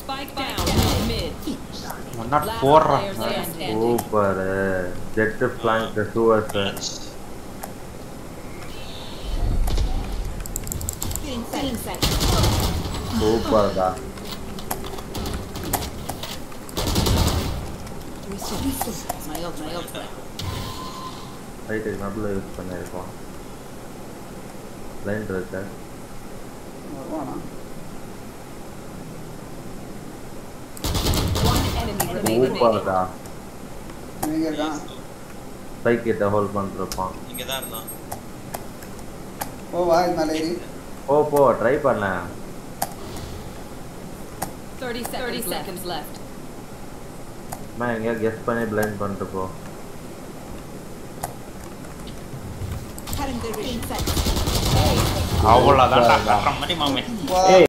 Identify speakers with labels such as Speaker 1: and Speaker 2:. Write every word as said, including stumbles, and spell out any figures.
Speaker 1: Spike down mid.
Speaker 2: Not four. Super. Jet flank the sewers. Super da.
Speaker 1: My ult, my ult.
Speaker 2: Right, example use பண்ணிருக்கோம். Line இருக்கு.
Speaker 3: வருவானா?
Speaker 1: One enemy remaining.
Speaker 2: Super da.
Speaker 3: எங்க இருக்கான்?
Speaker 2: Spike கிட்ட hold பண்ணிருப்பான்.
Speaker 4: இங்க தான் இருந்தான்.
Speaker 3: ஓ வா மேல ஏறி.
Speaker 2: போ போ ட்ரை பண்ண.
Speaker 1: thirty seconds left.
Speaker 2: मैं இங்க கெஸ் பண்ணி பிளைண்ட் பண்ணிட்டு போ.
Speaker 5: அவ்வளவுதான் கட்டற மாதிரி மாமே.